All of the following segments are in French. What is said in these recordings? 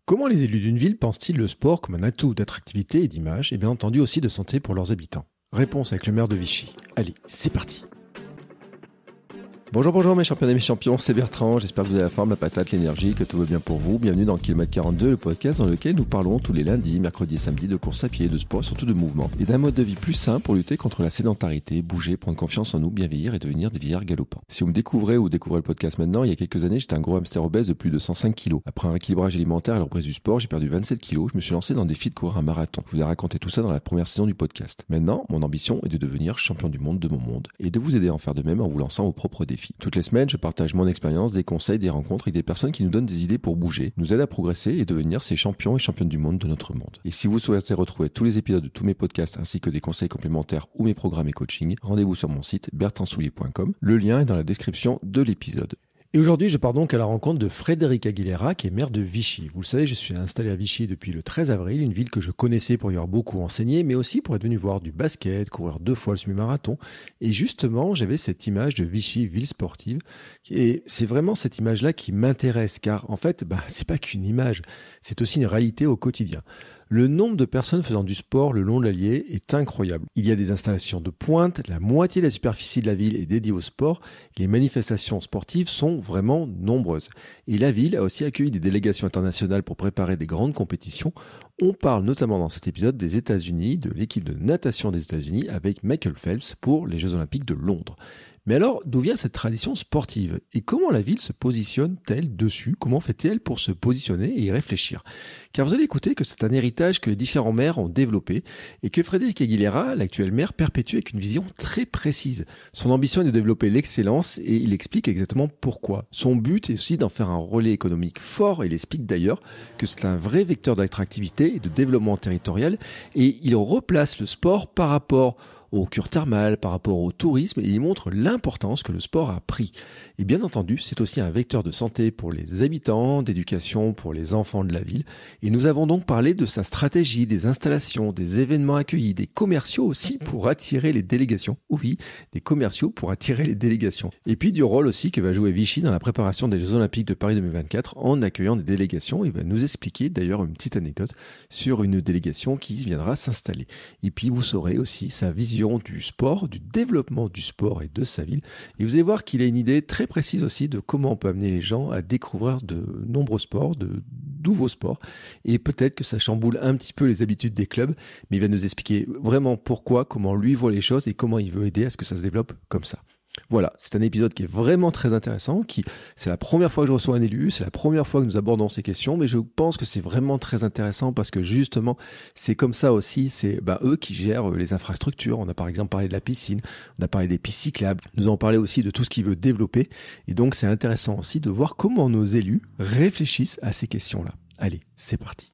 Comment les élus d'une ville pensent-ils le sport comme un atout d'attractivité et d'image, et bien entendu aussi de santé pour leurs habitants? Réponse avec le maire de Vichy. Allez, c'est parti. Bonjour mes champions et mes champions, c'est Bertrand, j'espère que vous avez la forme, la patate, l'énergie, que tout va bien pour vous. Bienvenue dans Kilomètre 42, le podcast dans lequel nous parlons tous les lundis, mercredis et samedis de course à pied, de sport et surtout de mouvement. Et d'un mode de vie plus sain pour lutter contre la sédentarité, bouger, prendre confiance en nous, bien vieillir et devenir des vieillards galopants. Si vous me découvrez ou découvrez le podcast maintenant, il y a quelques années, j'étais un gros hamster obèse de plus de 105 kilos. Après un rééquilibrage alimentaire et la reprise du sport, j'ai perdu 27 kilos, je me suis lancé dans le défi de courir un marathon. Je vous ai raconté tout ça dans la première saison du podcast. Maintenant, mon ambition est de devenir champion du monde de mon monde et de vous aider à en faire de même en vous lançant vos propres défis. Toutes les semaines, je partage mon expérience, des conseils, des rencontres avec des personnes qui nous donnent des idées pour bouger, nous aident à progresser et devenir ces champions et championnes du monde de notre monde. Et si vous souhaitez retrouver tous les épisodes de tous mes podcasts ainsi que des conseils complémentaires ou mes programmes et coaching, rendez-vous sur mon site bertrandsoulier.com. Le lien est dans la description de l'épisode. Et aujourd'hui, je pars donc à la rencontre de Frédéric Aguilera, qui est maire de Vichy. Vous le savez, je suis installé à Vichy depuis le 13 avril, une ville que je connaissais pour y avoir beaucoup enseigné, mais aussi pour être venu voir du basket, courir 2 fois le semi-marathon. Et justement, j'avais cette image de Vichy, ville sportive. Et c'est vraiment cette image-là qui m'intéresse, car en fait, c'est pas qu'une image, c'est aussi une réalité au quotidien. Le nombre de personnes faisant du sport le long de l'Allier est incroyable. Il y a des installations de pointe, la moitié de la superficie de la ville est dédiée au sport, les manifestations sportives sont vraiment nombreuses. Et la ville a aussi accueilli des délégations internationales pour préparer des grandes compétitions. On parle notamment dans cet épisode des États-Unis, de l'équipe de natation des États-Unis avec Michael Phelps pour les Jeux Olympiques de Londres. Mais alors, d'où vient cette tradition sportive? Et comment la ville se positionne-t-elle dessus? Comment fait-elle pour se positionner et y réfléchir? Car vous allez écouter que c'est un héritage que les différents maires ont développé et que Frédéric Aguilera, l'actuel maire, perpétue avec une vision très précise. Son ambition est de développer l'excellence et il explique exactement pourquoi. Son but est aussi d'en faire un relais économique fort et il explique d'ailleurs que c'est un vrai vecteur d'attractivité et de développement territorial et il replace le sport par rapport aux cures thermales, par rapport au tourisme, et il montre l'importance que le sport a pris. Et bien entendu, c'est aussi un vecteur de santé pour les habitants, d'éducation pour les enfants de la ville. Et nous avons donc parlé de sa stratégie, des installations, des événements accueillis, des commerciaux aussi pour attirer les délégations. Oui, des commerciaux pour attirer les délégations. Et puis du rôle aussi que va jouer Vichy dans la préparation des Jeux Olympiques de Paris 2024 en accueillant des délégations. Il va nous expliquer d'ailleurs une petite anecdote sur une délégation qui viendra s'installer. Et puis vous saurez aussi sa vision du sport, du développement du sport et de sa ville. Et vous allez voir qu'il a une idée très précise aussi de comment on peut amener les gens à découvrir de nombreux sports, de nouveaux sports. Et peut-être que ça chamboule un petit peu les habitudes des clubs, mais il va nous expliquer vraiment pourquoi, comment lui voit les choses et comment il veut aider à ce que ça se développe comme ça. Voilà, c'est un épisode qui est vraiment très intéressant, c'est la première fois que je reçois un élu, c'est la première fois que nous abordons ces questions, mais je pense que c'est vraiment très intéressant parce que justement, c'est comme ça aussi, c'est eux qui gèrent les infrastructures. On a par exemple parlé de la piscine, on a parlé des pistes cyclables, nous avons parlé aussi de tout ce qu'il veut développer, et donc c'est intéressant aussi de voir comment nos élus réfléchissent à ces questions-là. Allez, c'est parti.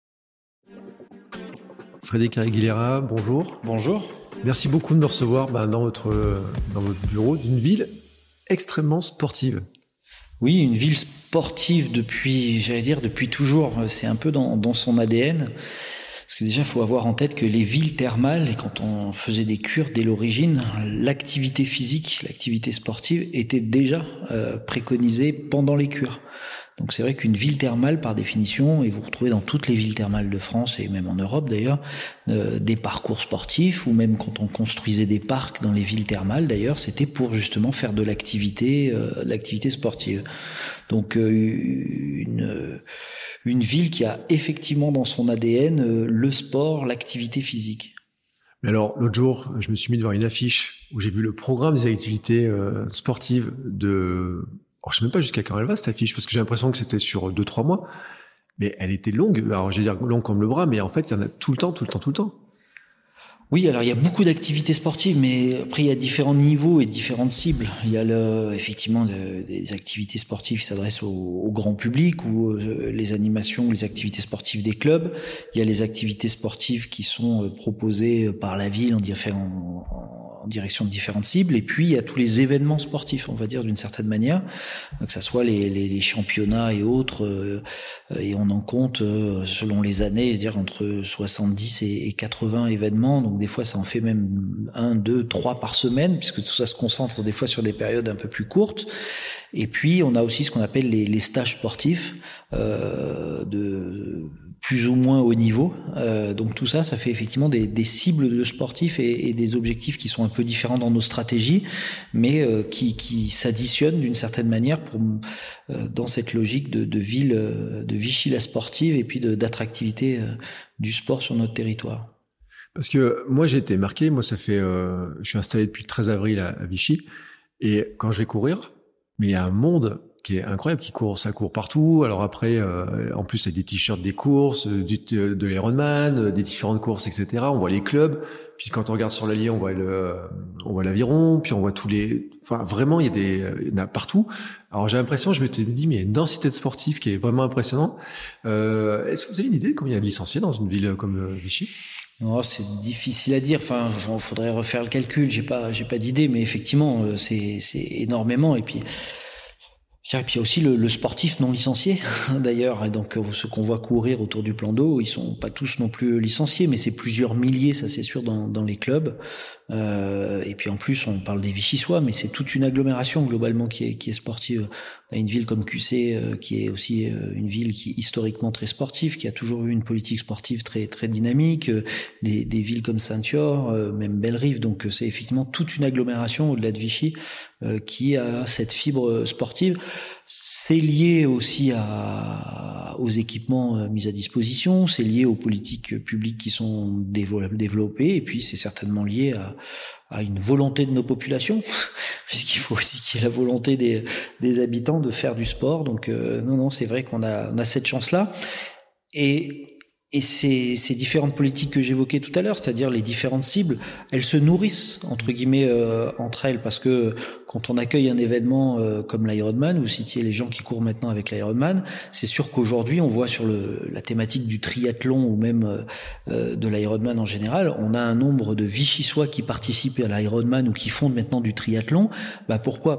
Frédéric Aguilera, bonjour. Bonjour. Merci beaucoup de me recevoir dans votre bureau d'une ville extrêmement sportive. Oui, une ville sportive depuis toujours. C'est un peu dans son ADN. Parce que déjà, il faut avoir en tête que les villes thermales, et quand on faisait des cures dès l'origine, l'activité physique, l'activité sportive était déjà préconisée pendant les cures. Donc c'est vrai qu'une ville thermale, par définition, et vous retrouvez dans toutes les villes thermales de France et même en Europe d'ailleurs, des parcours sportifs, ou même quand on construisait des parcs dans les villes thermales d'ailleurs, c'était pour justement faire de l'activité sportive. Donc une ville qui a effectivement dans son ADN le sport, l'activité physique. Mais alors, l'autre jour, je me suis mis devant une affiche où j'ai vu le programme des activités sportives de... Alors, je sais même pas jusqu'à quand elle va, cette affiche, parce que j'ai l'impression que c'était sur 2-3 mois. Mais elle était longue. Alors, j'allais dire longue comme le bras, mais en fait, il y en a tout le temps. Oui, alors il y a beaucoup d'activités sportives, mais après il y a différents niveaux et différentes cibles. Il y a effectivement des activités sportives qui s'adressent au grand public, ou les animations ou les activités sportives des clubs. Il y a les activités sportives qui sont proposées par la ville en direction de différentes cibles. Et puis il y a tous les événements sportifs, on va dire d'une certaine manière, que ça soit les championnats et autres, et on en compte selon les années, c'est-à-dire entre 70 et 80 événements. Donc des fois ça en fait même 1, 2, 3 par semaine, puisque tout ça se concentre des fois sur des périodes un peu plus courtes. Et puis on a aussi ce qu'on appelle les stages sportifs de plus ou moins haut niveau. Donc tout ça, ça fait effectivement des cibles de sportifs et des objectifs qui sont un peu différents dans nos stratégies, mais qui s'additionnent d'une certaine manière pour dans cette logique de ville, de Vichy la sportive et puis d'attractivité du sport sur notre territoire. Parce que moi j'ai été marqué, moi ça fait, je suis installé depuis le 13 avril à Vichy, et quand je vais courir, mais il y a un monde qui est incroyable, ça court partout. Alors après, en plus, il y a des t-shirts des courses, de l'Ironman, des différentes courses, etc. On voit les clubs. Puis quand on regarde sur l'Allier, on voit l'Aviron. Puis on voit enfin, vraiment, il y en a partout. Alors j'ai l'impression, je m'étais dit, mais il y a une densité de sportifs qui est vraiment impressionnante. Est-ce que vous avez une idée de combien il y a de licenciés dans une ville comme Vichy? Non, c'est difficile à dire. Enfin, faudrait refaire le calcul. J'ai pas d'idée, mais effectivement, c'est énormément. Et puis il y a aussi le sportif non licencié, d'ailleurs. Et donc, ceux qu'on voit courir autour du plan d'eau, ils sont pas tous non plus licenciés, mais c'est plusieurs milliers, ça c'est sûr, dans les clubs. Et puis en plus, on parle des Vichysois, mais c'est toute une agglomération globalement qui est sportive. On a une ville comme QC, qui est aussi une ville qui est historiquement très sportive, qui a toujours eu une politique sportive très très dynamique. Des villes comme Saint-Thior, même Bellerive. Donc c'est effectivement toute une agglomération au-delà de Vichy qui a cette fibre sportive. C'est lié aussi aux équipements mis à disposition, c'est lié aux politiques publiques qui sont développées, et puis c'est certainement lié à une volonté de nos populations, puisqu'il faut aussi qu'il y ait la volonté des habitants de faire du sport. Donc non, c'est vrai qu'on a cette chance-là. Et ces différentes politiques que j'évoquais tout à l'heure, c'est-à-dire les différentes cibles, elles se nourrissent entre guillemets entre elles, parce que quand on accueille un événement comme l'Ironman, vous citiez les gens qui courent maintenant avec l'Ironman, c'est sûr qu'aujourd'hui on voit sur la thématique du triathlon ou même de l'Ironman en général, on a un nombre de Vichysois qui participent à l'Ironman ou qui font maintenant du triathlon. Pourquoi ?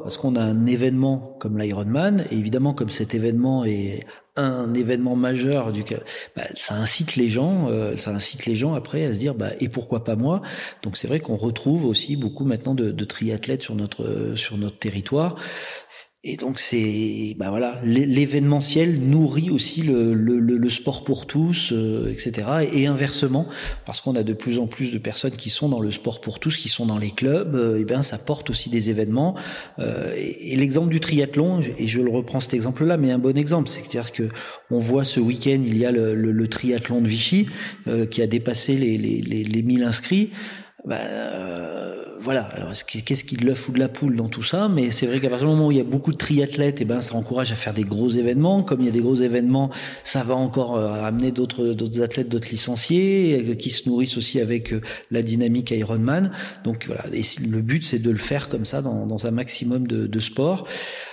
Parce qu'on a un événement comme l'Ironman, et évidemment comme cet événement est un événement majeur ça incite les gens après à se dire et pourquoi pas moi. Donc c'est vrai qu'on retrouve aussi beaucoup maintenant de triathlètes sur notre territoire. Et donc c'est l'événementiel nourrit aussi le sport pour tous, etc. Et inversement, parce qu'on a de plus en plus de personnes qui sont dans le sport pour tous, qui sont dans les clubs, ça porte aussi des événements. Et l'exemple du triathlon, et je le reprends cet exemple-là, mais un bon exemple, c'est-à-dire que on voit ce week-end il y a le triathlon de Vichy qui a dépassé les 1000 inscrits. Voilà. Alors, qu'est-ce qui est de l'œuf ou de la poule dans tout ça? Mais c'est vrai qu'à partir du moment où il y a beaucoup de triathlètes, ça encourage à faire des gros événements. Comme il y a des gros événements, ça va encore amener d'autres athlètes, d'autres licenciés, qui se nourrissent aussi avec la dynamique Ironman. Donc voilà. Et le but, c'est de le faire comme ça dans un maximum de sports,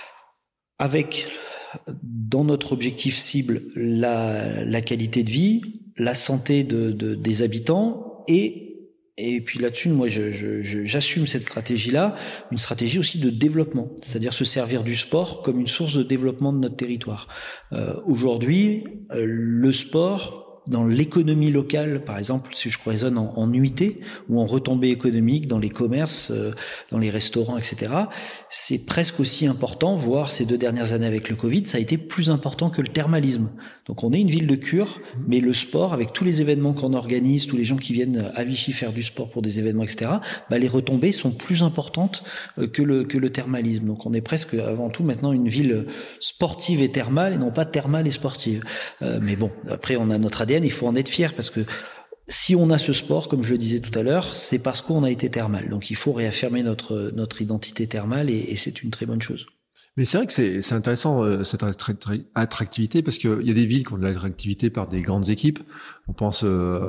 avec dans notre objectif cible la qualité de vie, la santé des habitants et puis là-dessus, moi, j'assume cette stratégie-là, une stratégie aussi de développement, c'est-à-dire se servir du sport comme une source de développement de notre territoire. Aujourd'hui, le sport, dans l'économie locale, par exemple, si je raisonne en nuitée ou en retombée économique dans les commerces, dans les restaurants, etc., c'est presque aussi important, voire ces 2 dernières années avec le Covid, ça a été plus important que le thermalisme. Donc on est une ville de cure, mais le sport, avec tous les événements qu'on organise, tous les gens qui viennent à Vichy faire du sport pour des événements, etc., les retombées sont plus importantes que le thermalisme. Donc on est presque avant tout maintenant une ville sportive et thermale, et non pas thermale et sportive. Mais bon, après on a notre ADN, il faut en être fier, parce que si on a ce sport, comme je le disais tout à l'heure, c'est parce qu'on a été thermal. Donc il faut réaffirmer notre identité thermale, et c'est une très bonne chose. Mais c'est vrai que c'est intéressant, cette attractivité, parce qu'il y a des villes qui ont de l'attractivité par des grandes équipes. On pense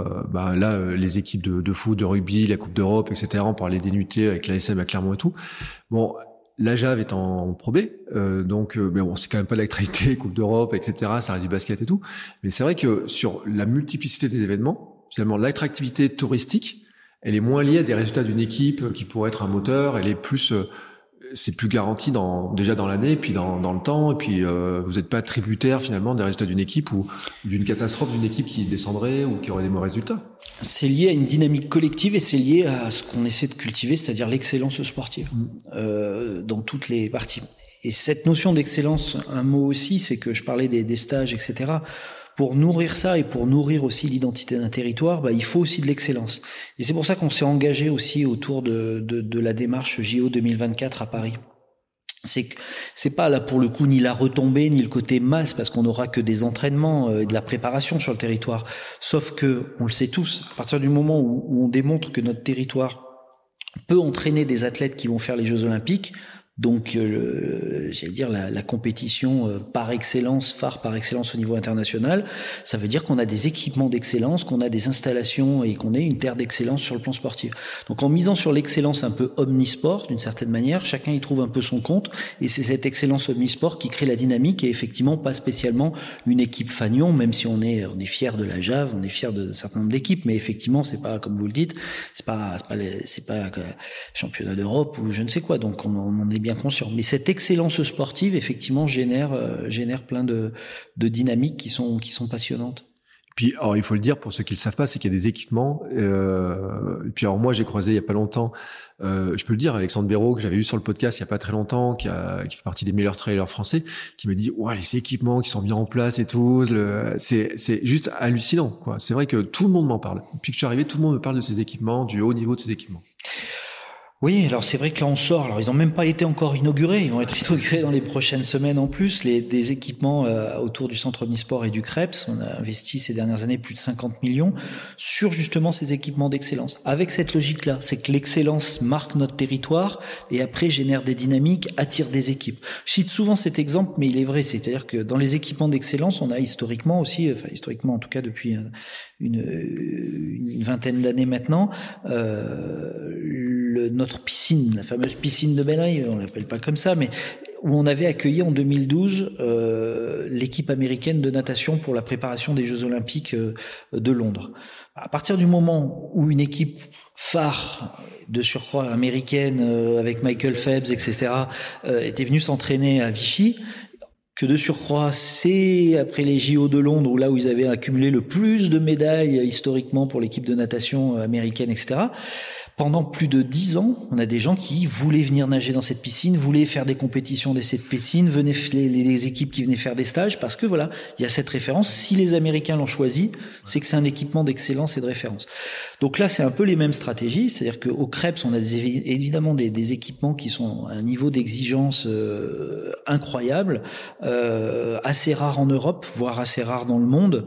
les équipes de foot, de rugby, la Coupe d'Europe, etc. On parlait des nuitées avec l'ASM à Clermont et tout. Bon, la Jave est en Pro B, mais bon, c'est quand même pas l'actualité, Coupe d'Europe, etc. Ça reste du basket et tout. Mais c'est vrai que sur la multiplicité des événements, finalement, l'attractivité touristique, elle est moins liée à des résultats d'une équipe qui pourrait être un moteur. Elle est plus, c'est plus garanti déjà dans l'année, puis dans le temps, et puis vous n'êtes pas tributaire finalement des résultats d'une équipe ou d'une catastrophe d'une équipe qui descendrait ou qui aurait des mauvais résultats. C'est lié à une dynamique collective et c'est lié à ce qu'on essaie de cultiver, c'est-à-dire l'excellence sportive dans toutes les parties. Et cette notion d'excellence, un mot aussi, c'est que je parlais des stages, etc. Pour nourrir ça et pour nourrir aussi l'identité d'un territoire, il faut aussi de l'excellence. Et c'est pour ça qu'on s'est engagé aussi autour de la démarche JO 2024 à Paris. C'est pas là pour le coup ni la retombée ni le côté masse parce qu'on n'aura que des entraînements et de la préparation sur le territoire. Sauf que, on le sait tous, à partir du moment où on démontre que notre territoire peut entraîner des athlètes qui vont faire les Jeux Olympiques, donc j'allais dire la compétition par excellence, phare par excellence au niveau international, ça veut dire qu'on a des équipements d'excellence, qu'on a des installations et qu'on est une terre d'excellence sur le plan sportif. Donc en misant sur l'excellence un peu omnisport, d'une certaine manière, chacun y trouve un peu son compte et c'est cette excellence omnisport qui crée la dynamique et effectivement pas spécialement une équipe fanion, même si on est fier de la JAV, on est fier d'un certain nombre d'équipes, mais effectivement c'est pas, comme vous le dites, c'est pas championnat d'Europe ou je ne sais quoi, donc on est bien conscient. Mais cette excellence sportive, effectivement, génère plein de dynamiques qui sont passionnantes. Puis, alors, il faut le dire pour ceux qui le savent pas, c'est qu'il y a des équipements. Et puis, alors moi, j'ai croisé il y a pas longtemps, je peux le dire, Alexandre Béraud, que j'avais eu sur le podcast il y a pas très longtemps, qui fait partie des meilleurs trailers français, qui me dit, ouais, les équipements qui sont mis en place et tout, c'est juste hallucinant, quoi. C'est vrai que tout le monde m'en parle. Depuis que je suis arrivé, tout le monde me parle de ces équipements, du haut niveau de ces équipements. Oui, alors c'est vrai que là on sort. Alors ils n'ont même pas été encore inaugurés. Ils vont être inaugurés dans les prochaines semaines en plus. Des équipements autour du centre omnisport et du CREPS. On a investi ces dernières années plus de 50 millions sur justement ces équipements d'excellence. Avec cette logique-là, c'est que l'excellence marque notre territoire et après génère des dynamiques, attire des équipes. Je cite souvent cet exemple, mais il est vrai. C'est-à-dire que dans les équipements d'excellence, on a historiquement aussi, enfin historiquement en tout cas depuis une vingtaine d'années maintenant, notre piscine, la fameuse piscine de Bellerive, on l'appelle pas comme ça, mais où on avait accueilli en 2012 l'équipe américaine de natation pour la préparation des Jeux Olympiques de Londres. À partir du moment où une équipe phare de surcroît américaine avec Michael Phelps, etc., était venue s'entraîner à Vichy, que de surcroît, c'est après les JO de Londres, où là où ils avaient accumulé le plus de médailles historiquement pour l'équipe de natation américaine, etc., pendant plus de 10 ans, on a des gens qui voulaient venir nager dans cette piscine, voulaient faire des compétitions dans cette piscine, venaient les équipes qui venaient faire des stages, parce que voilà, il y a cette référence. Si les Américains l'ont choisi, c'est que c'est un équipement d'excellence et de référence. Donc là, c'est un peu les mêmes stratégies, c'est-à-dire qu'au CREPS, on a évidemment des équipements qui sont à un niveau d'exigence incroyable, assez rare en Europe, voire assez rare dans le monde.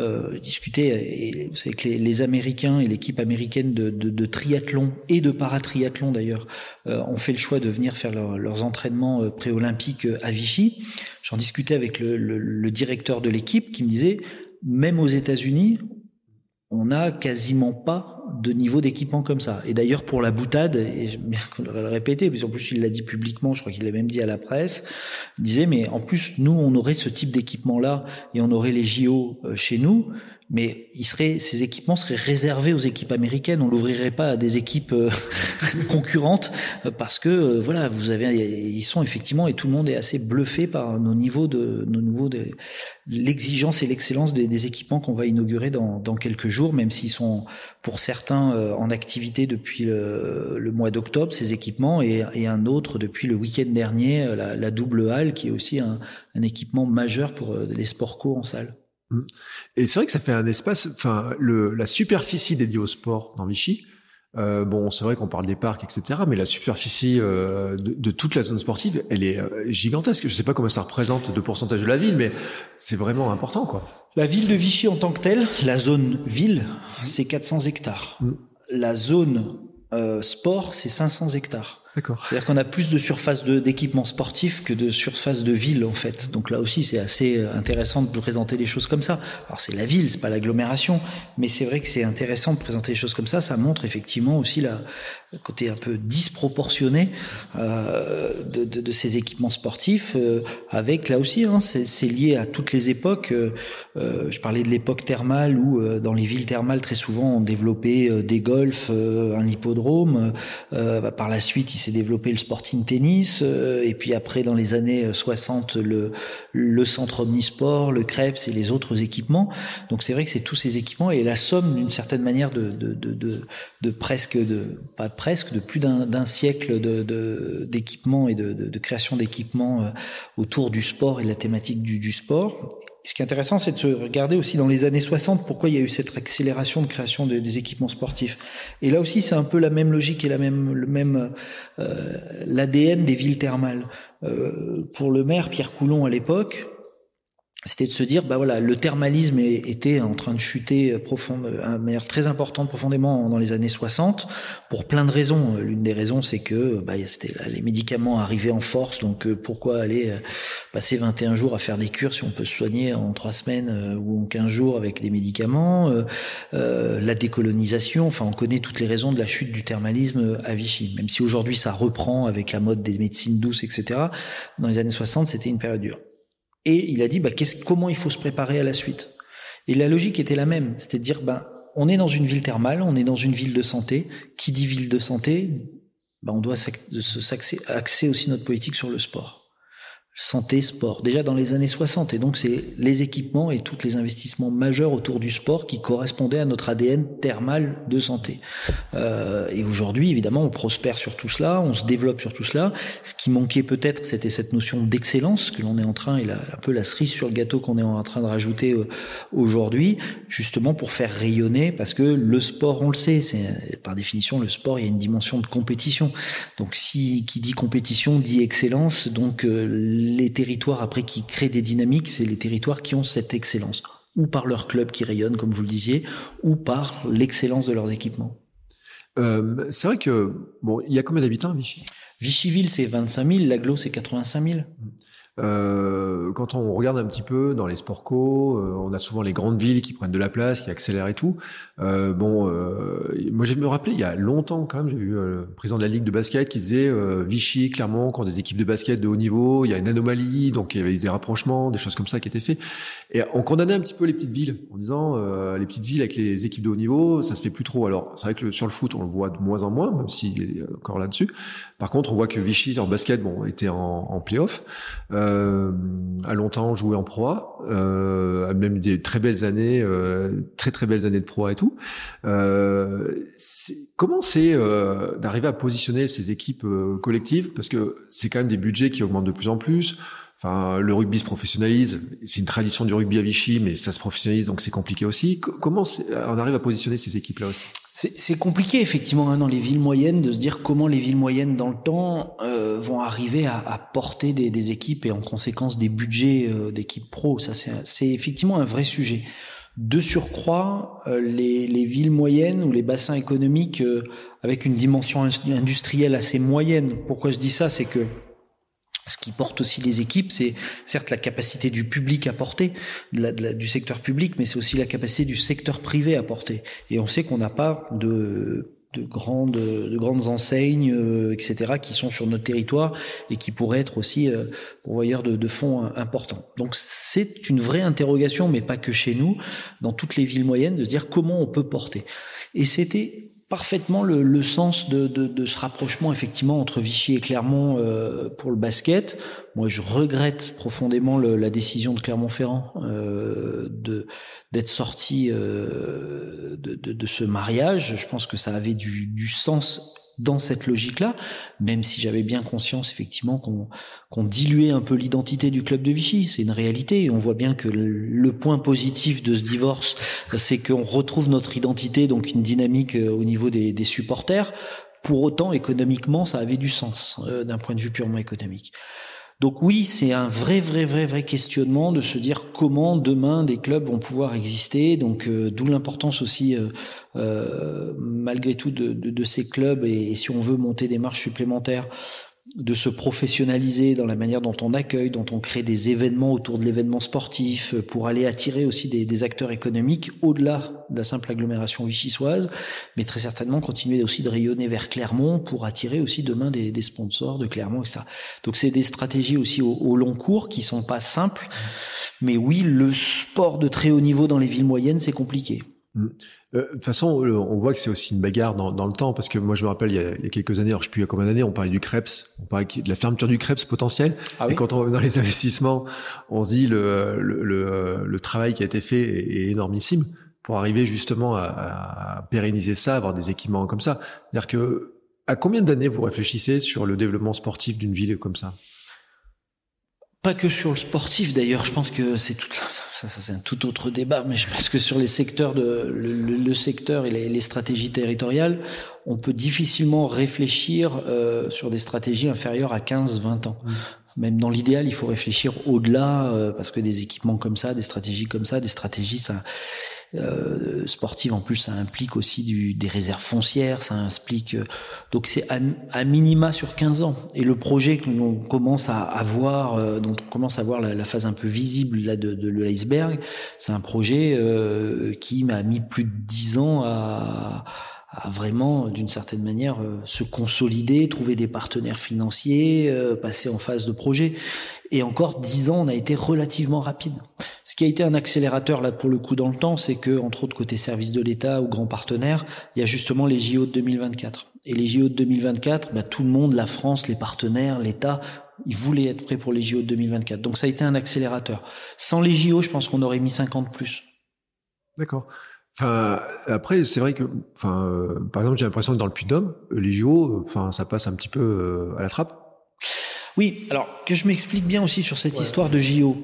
Discuter, vous savez que les Américains et l'équipe américaine de triathlon et de paratriathlon d'ailleurs ont fait le choix de venir faire leurs entraînements préolympiques à Vichy. J'en discutais avec le directeur de l'équipe qui me disait, même aux États-Unis, on n'a quasiment pas de niveau d'équipement comme ça. Et d'ailleurs, pour la boutade, et j'aime bien qu'on le répéter, parce qu'en plus, il l'a dit publiquement, je crois qu'il l'a même dit à la presse, il disait, mais en plus, nous, on aurait ce type d'équipement-là, et on aurait les JO chez nous, mais ces équipements seraient réservés aux équipes américaines. On l'ouvrirait pas à des équipes concurrentes parce que voilà, ils sont effectivement, et tout le monde est assez bluffé par nos niveaux de l'exigence et l'excellence des équipements qu'on va inaugurer dans quelques jours, même s'ils sont pour certains en activité depuis le mois d'octobre, ces équipements, et un autre depuis le week-end dernier, la double halle, qui est aussi un équipement majeur pour les sports co en salle. Et c'est vrai que ça fait un espace, enfin, la superficie dédiée au sport dans Vichy, bon, c'est vrai qu'on parle des parcs, etc., mais la superficie de toute la zone sportive, elle est gigantesque. Je sais pas comment ça représente de pourcentage de la ville, mais c'est vraiment important, quoi. La ville de Vichy en tant que telle, la zone ville, c'est 400 hectares. La zone sport, c'est 500 hectares. D'accord. C'est-à-dire qu'on a plus de surface d'équipement sportif que de surface de ville, en fait. Donc là aussi, c'est assez intéressant de présenter les choses comme ça. Alors c'est la ville, c'est pas l'agglomération, mais c'est vrai que c'est intéressant de présenter les choses comme ça. Ça montre effectivement aussi le côté un peu disproportionné de ces équipements sportifs. Avec là aussi, c'est lié à toutes les époques. Je parlais de l'époque thermale où dans les villes thermales, très souvent, on développait des golfs, un hippodrome. Par la suite, il s'est développé le sporting tennis, et puis après, dans les années 60, le centre omnisport, le Krebs et les autres équipements. Donc c'est vrai que c'est tous ces équipements et la somme d'une certaine manière de plus d'un siècle d'équipements et de création d'équipements autour du sport et de la thématique du sport. Ce qui est intéressant, c'est de se regarder aussi dans les années 60 pourquoi il y a eu cette accélération de création des équipements sportifs. Et là aussi, c'est un peu la même logique et l'ADN des villes thermales. Pour le maire Pierre Coulon à l'époque, c'était de se dire, le thermalisme était en train de chuter de manière très importante, profondément dans les années 60, pour plein de raisons. L'une des raisons, c'est que les médicaments arrivaient en force, donc pourquoi aller passer 21 jours à faire des cures si on peut se soigner en 3 semaines ou en 15 jours avec des médicaments, la décolonisation, enfin on connaît toutes les raisons de la chute du thermalisme à Vichy, même si aujourd'hui ça reprend avec la mode des médecines douces, etc. Dans les années 60, c'était une période dure. Et il a dit, comment il faut se préparer à la suite. Et la logique était la même. C'était de dire, on est dans une ville thermale, on est dans une ville de santé. Qui dit ville de santé, on doit axer aussi notre politique sur le sport. Santé, sport. Déjà dans les années 60. Et donc, c'est les équipements et tous les investissements majeurs autour du sport qui correspondaient à notre ADN thermal de santé. Et aujourd'hui, évidemment, on prospère sur tout cela, on se développe sur tout cela. Ce qui manquait peut-être, c'était cette notion d'excellence que l'on est en train, et un peu la cerise sur le gâteau qu'on est en train de rajouter aujourd'hui, justement pour faire rayonner, parce que le sport, on le sait, c'est par définition, le sport, il y a une dimension de compétition. Donc, qui dit compétition, dit excellence, donc les territoires après qui créent des dynamiques, c'est les territoires qui ont cette excellence, ou par leur club qui rayonne, comme vous le disiez, ou par l'excellence de leurs équipements. C'est vrai que il y a combien d'habitants à Vichy ? Vichyville, c'est 25 000, l'Agglo, c'est 85 000. Quand on regarde un petit peu dans les sports co, on a souvent les grandes villes qui prennent de la place, qui accélèrent et tout. Moi, je me rappelais, il y a longtemps quand même, j'ai vu le président de la Ligue de basket qui disait Vichy, Clermont, quand des équipes de basket de haut niveau, il y a une anomalie, donc il y avait eu des rapprochements, des choses comme ça qui étaient faits. Et on condamnait un petit peu les petites villes, en disant les petites villes avec les équipes de haut niveau, ça se fait plus trop. Alors, c'est vrai que sur le foot, on le voit de moins en moins, même s'il est encore là-dessus. Par contre, on voit que Vichy, en basket, était en play-off. A longtemps joué en Pro A, a même des très belles années, très très belles années de Pro A et tout. Comment c'est d'arriver à positionner ces équipes collectives, parce que c'est quand même des budgets qui augmentent de plus en plus. Enfin, le rugby se professionnalise. C'est une tradition du rugby à Vichy, mais ça se professionnalise, donc c'est compliqué aussi. Comment on arrive à positionner ces équipes-là aussi ? C'est compliqué effectivement dans les villes moyennes de se dire comment les villes moyennes dans le temps vont arriver à porter des équipes et en conséquence des budgets d'équipes pro. Ça c'est effectivement un vrai sujet. De surcroît, les villes moyennes ou les bassins économiques avec une dimension industrielle assez moyenne. Pourquoi je dis ça, c'est que ce qui porte aussi les équipes, c'est certes la capacité du public à porter, du secteur public, mais c'est aussi la capacité du secteur privé à porter. Et on sait qu'on n'a pas de grandes enseignes, etc., qui sont sur notre territoire et qui pourraient être aussi pourvoyeurs de fonds importants. Donc c'est une vraie interrogation, mais pas que chez nous, dans toutes les villes moyennes, de se dire comment on peut porter. Et c'était parfaitement le sens de ce rapprochement effectivement entre Vichy et Clermont pour le basket. Moi, je regrette profondément la décision de Clermont-Ferrand d'être sorti de ce mariage. Je pense que ça avait du sens dans cette logique-là, même si j'avais bien conscience effectivement qu'on diluait un peu l'identité du club de Vichy. C'est une réalité et on voit bien que le point positif de ce divorce, c'est qu'on retrouve notre identité, donc une dynamique au niveau des supporters. Pour autant, économiquement, ça avait du sens d'un point de vue purement économique. Donc oui, c'est un vrai questionnement de se dire comment demain des clubs vont pouvoir exister. Donc d'où l'importance aussi, malgré tout, de ces clubs. Et si on veut monter des marches supplémentaires, de se professionnaliser dans la manière dont on accueille, dont on crée des événements autour de l'événement sportif pour aller attirer aussi des acteurs économiques au-delà de la simple agglomération vichysoise, mais très certainement continuer aussi de rayonner vers Clermont pour attirer aussi demain des sponsors de Clermont, etc. Donc c'est des stratégies aussi au long cours qui sont pas simples, mais oui, le sport de très haut niveau dans les villes moyennes, c'est compliqué. De toute façon, on voit que c'est aussi une bagarre dans le temps, parce que moi je me rappelle il y a quelques années, alors je sais plus il y a combien d'années, on parlait du Crêpes, on parlait de la fermeture du Crêpes potentielle. Ah oui. Et quand on va dans les investissements, on se dit le travail qui a été fait est énormissime pour arriver justement à pérenniser ça, avoir des équipements comme ça. C'est-à-dire que à combien d'années vous réfléchissez sur le développement sportif d'une ville comme ça? Pas que sur le sportif d'ailleurs, je pense que c'est ça c'est un tout autre débat, mais je pense que sur les secteurs le secteur et les stratégies territoriales, on peut difficilement réfléchir sur des stratégies inférieures à 15-20 ans. Même dans l'idéal, il faut réfléchir au-delà, parce que des équipements comme ça, des stratégies comme ça, des stratégies ça sportives en plus, ça implique aussi des réserves foncières, ça implique donc c'est à minima sur 15 ans. Et le projet que l'on commence à avoir, dont on commence à voir la phase un peu visible là de l'iceberg, c'est un projet qui m'a mis plus de 10 ans à vraiment, d'une certaine manière, se consolider, trouver des partenaires financiers, passer en phase de projet. Et encore 10 ans, on a été relativement rapide. Ce qui a été un accélérateur, là, pour le coup, dans le temps, c'est que, entre autres, côté service de l'État ou grands partenaires, il y a justement les JO de 2024. Et les JO de 2024, tout le monde, la France, les partenaires, l'État, ils voulaient être prêts pour les JO de 2024. Donc ça a été un accélérateur. Sans les JO, je pense qu'on aurait mis 50 plus. D'accord. Enfin, après, c'est vrai que, par exemple, j'ai l'impression que dans le Puy-de-Dôme, les JO, ça passe un petit peu à la trappe. Oui, alors que je m'explique bien aussi sur cette histoire de JO.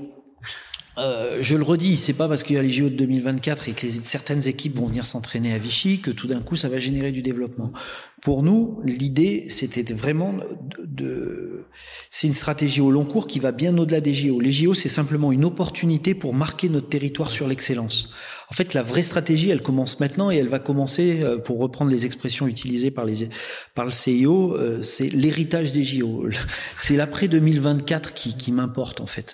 Je le redis, c'est pas parce qu'il y a les JO de 2024 et que certaines équipes vont venir s'entraîner à Vichy que tout d'un coup ça va générer du développement. Pour nous, l'idée, c'était vraiment c'est une stratégie au long cours qui va bien au-delà des JO. Les JO, c'est simplement une opportunité pour marquer notre territoire sur l'excellence. En fait, la vraie stratégie, elle commence maintenant et elle va commencer, pour reprendre les expressions utilisées par le CIO, c'est l'héritage des JO. C'est l'après 2024 qui m'importe, en fait.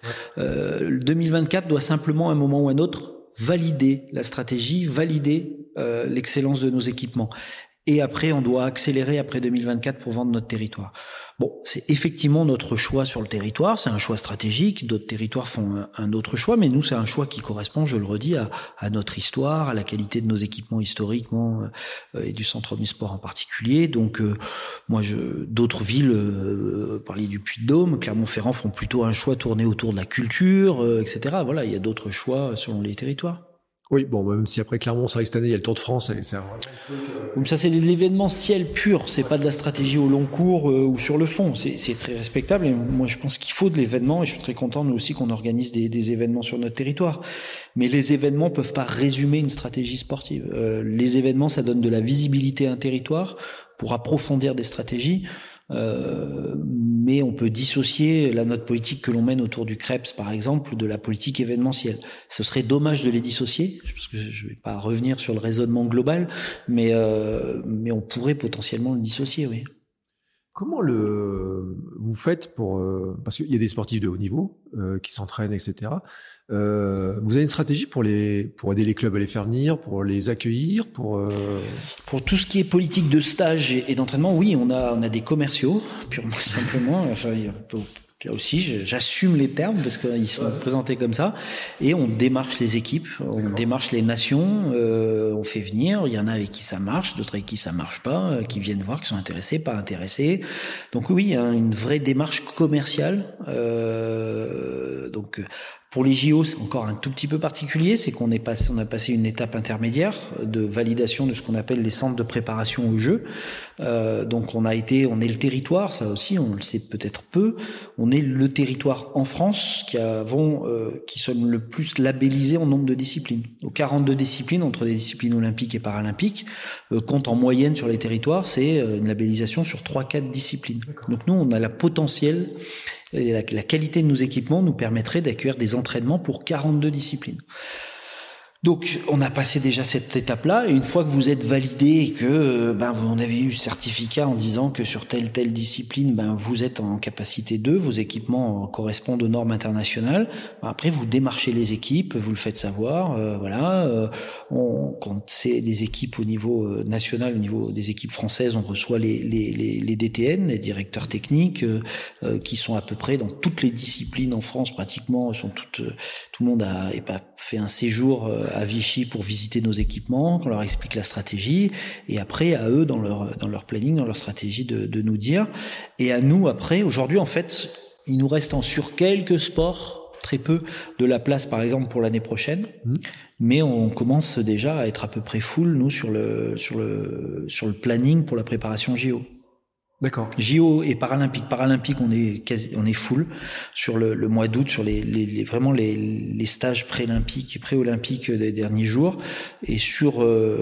2024 doit simplement, à un moment ou à un autre, valider la stratégie, valider l'excellence de nos équipements. Et après, on doit accélérer après 2024 pour vendre notre territoire. Bon, c'est effectivement notre choix sur le territoire, c'est un choix stratégique, d'autres territoires font un autre choix, mais nous, c'est un choix qui correspond, je le redis, à notre histoire, à la qualité de nos équipements historiquement et du centre omnisport en particulier. Donc, d'autres villes, parler du Puy-de-Dôme, Clermont-Ferrand font plutôt un choix tourné autour de la culture, etc. Voilà, il y a d'autres choix selon les territoires. Oui, bon, même si après Clermont, c'est vrai que cette année, il y a le Tour de France, c'est vraiment un truc. Donc ça, c'est de l'événementiel pur, c'est pas de la stratégie au long cours ou sur le fond. C'est très respectable et moi, je pense qu'il faut de l'événement et je suis très content, nous aussi, qu'on organise des événements sur notre territoire. Mais les événements peuvent pas résumer une stratégie sportive. Les événements, ça donne de la visibilité à un territoire pour approfondir des stratégies. Mais on peut dissocier la note politique que l'on mène autour du Crêpes, par exemple, de la politique événementielle. Ce serait dommage de les dissocier, parce que je vais pas revenir sur le raisonnement global, mais on pourrait potentiellement le dissocier, oui. Comment vous faites parce qu'il y a des sportifs de haut niveau qui s'entraînent, etc. Vous avez une stratégie pour aider les clubs à les faire venir, pour les accueillir, pour tout ce qui est politique de stage et d'entraînement, oui, on a des commerciaux, purement simplement. Enfin, là aussi, j'assume les termes parce qu'ils sont présentés comme ça. Et on démarche les équipes, on démarche les nations, on fait venir. Il y en a avec qui ça marche, d'autres avec qui ça marche pas, qui viennent voir, qui sont intéressés, pas intéressés. Donc oui, il y a une vraie démarche commerciale. Pour les JO, c'est encore un tout petit peu particulier, c'est on a passé une étape intermédiaire de validation de ce qu'on appelle les centres de préparation aux Jeux. Donc on est le territoire, ça aussi, on le sait peut-être peu. On est le territoire en France qui sommes le plus labellisés en nombre de disciplines. Donc 42 disciplines entre des disciplines olympiques et paralympiques, compte en moyenne sur les territoires, c'est une labellisation sur 3-4 disciplines. D'accord. Donc nous, on a la potentiel et la qualité de nos équipements nous permettrait d'accueillir des entraînements pour 42 disciplines. Donc, on a passé déjà cette étape-là, et une fois que vous êtes validé et que vous avez eu certificat en disant que sur telle discipline, vous êtes en capacité vos équipements correspondent aux normes internationales. Après, vous démarchez les équipes, vous le faites savoir. Quand c'est des équipes au niveau national, au niveau des équipes françaises, on reçoit les DTN, les directeurs techniques, qui sont à peu près dans toutes les disciplines en France pratiquement. Sont tout le monde a fait un séjour à Vichy pour visiter nos équipements, qu'on leur explique la stratégie, et après à eux dans leur planning, dans leur stratégie de nous dire, et à nous après. Aujourd'hui en fait, il nous reste sur quelques sports très peu de la place par exemple pour l'année prochaine, mais on commence déjà à être à peu près full nous sur le planning pour la préparation JO. D'accord. JO et Paralympique, on est full sur le mois d'août, sur vraiment les stages pré-olympiques et pré-olympiques des derniers jours, et sur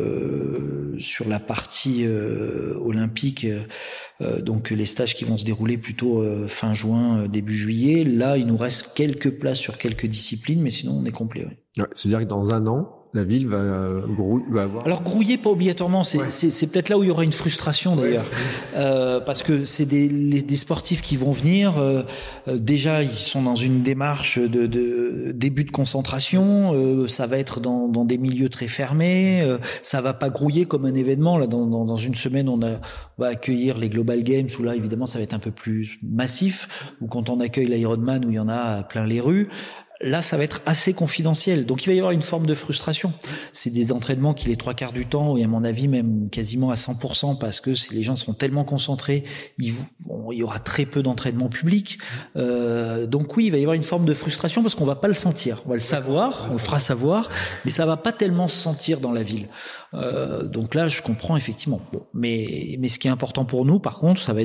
la partie olympique, donc les stages qui vont se dérouler plutôt fin juin, début juillet. Là, il nous reste quelques places sur quelques disciplines, mais sinon on est complet. Ouais. Ouais, c'est-à-dire que dans un an, la ville va avoir... Alors grouiller pas obligatoirement, c'est peut-être là où il y aura une frustration d'ailleurs, parce que c'est des sportifs qui vont venir, déjà ils sont dans une démarche de début de concentration, ça va être dans des milieux très fermés, ça va pas grouiller comme un événement. Là dans une semaine on va accueillir les Global Games, où là évidemment ça va être un peu plus massif, ou quand on accueille l'Ironman où il y en a plein les rues. Là, ça va être assez confidentiel. Donc, il va y avoir une forme de frustration. C'est des entraînements qui, les 3/4 du temps, et à mon avis, même quasiment à 100%, parce que les gens seront tellement concentrés, il y aura très peu d'entraînement public. Donc oui, il va y avoir une forme de frustration parce qu'on va pas le sentir. On va le savoir, on le fera savoir, mais ça va pas tellement se sentir dans la ville. Donc là, je comprends effectivement. Bon, mais ce qui est important pour nous, par contre, ça va être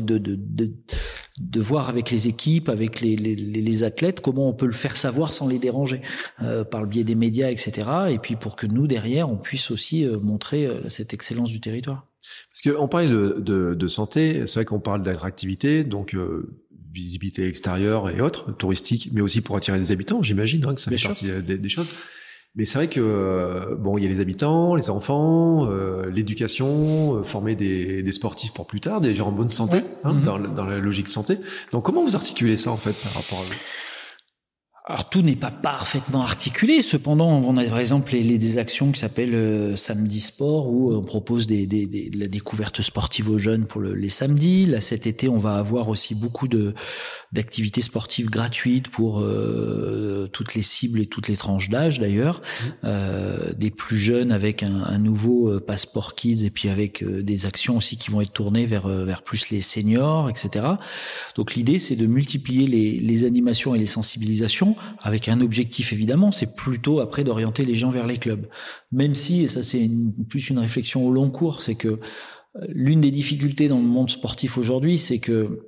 de voir avec les équipes, avec les athlètes, comment on peut le faire savoir sans les déranger, par le biais des médias, etc. Et puis pour que nous, derrière, on puisse aussi montrer cette excellence du territoire. Parce que on parlait de santé, c'est vrai qu'on parle d'attractivité, donc visibilité extérieure et autres, touristique, mais aussi pour attirer des habitants, j'imagine, que ça fait partie des choses. Mais c'est vrai que il y a les habitants, les enfants, l'éducation, former des sportifs pour plus tard, des gens en bonne santé, dans la logique santé. Donc comment vous articulez ça en fait par rapport à vous ? Alors tout n'est pas parfaitement articulé. Cependant, on a par exemple des actions qui s'appellent Samedi Sport, où on propose de la découverte sportive aux jeunes pour les samedis. Là, cet été, on va avoir aussi beaucoup d'activités sportives gratuites pour toutes les cibles et toutes les tranches d'âge d'ailleurs. Des plus jeunes avec un nouveau passeport kids, et puis avec des actions aussi qui vont être tournées vers plus les seniors, etc. Donc l'idée, c'est de multiplier les animations et les sensibilisations, avec un objectif évidemment, c'est plutôt après d'orienter les gens vers les clubs. Même si, et ça c'est plus une réflexion au long cours, c'est que l'une des difficultés dans le monde sportif aujourd'hui, c'est que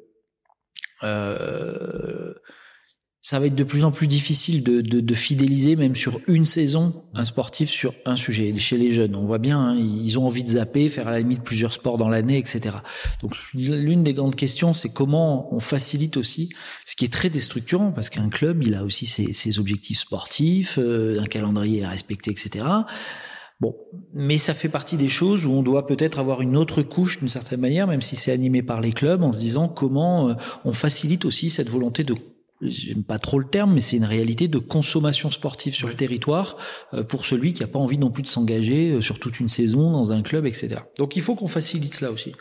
ça va être de plus en plus difficile de fidéliser, même sur une saison, un sportif sur un sujet. Chez les jeunes, on voit bien, ils ont envie de zapper, faire à la limite plusieurs sports dans l'année, etc. Donc l'une des grandes questions, c'est comment on facilite aussi, ce qui est très déstructurant, parce qu'un club, il a aussi ses objectifs sportifs, un calendrier à respecter, etc. Bon, mais ça fait partie des choses où on doit peut-être avoir une autre couche d'une certaine manière, même si c'est animé par les clubs, en se disant comment on facilite aussi cette volonté j'aime pas trop le terme, mais c'est une réalité de consommation sportive sur le territoire, pour celui qui a pas envie non plus de s'engager sur toute une saison dans un club, etc. Donc il faut qu'on facilite cela aussi.